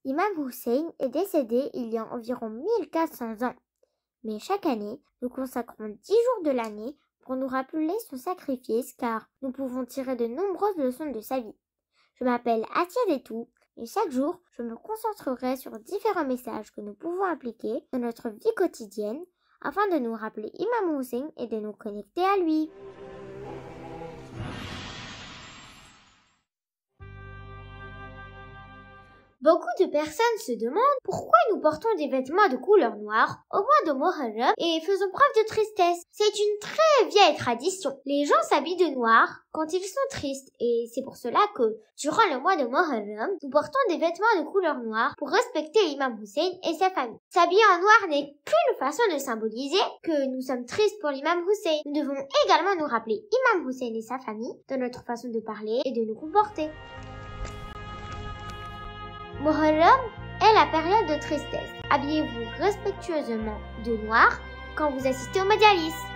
Imam Hussein est décédé il y a environ 1400 ans. Mais chaque année, nous consacrons 10 jours de l'année pour nous rappeler son sacrifice car nous pouvons tirer de nombreuses leçons de sa vie. Je m'appelle Atia Detou et chaque jour, je me concentrerai sur différents messages que nous pouvons appliquer dans notre vie quotidienne afin de nous rappeler Imam Hussein et de nous connecter à lui. Beaucoup de personnes se demandent pourquoi nous portons des vêtements de couleur noire au mois de Muharram et faisons preuve de tristesse. C'est une très vieille tradition. Les gens s'habillent de noir quand ils sont tristes et c'est pour cela que, durant le mois de Muharram, nous portons des vêtements de couleur noire pour respecter Imam Hussein et sa famille. S'habiller en noir n'est qu'une façon de symboliser que nous sommes tristes pour l'Imam Hussein. Nous devons également nous rappeler Imam Hussein et sa famille dans notre façon de parler et de nous comporter. Muharram est la période de tristesse. Habillez-vous respectueusement de noir quand vous assistez au Majalis.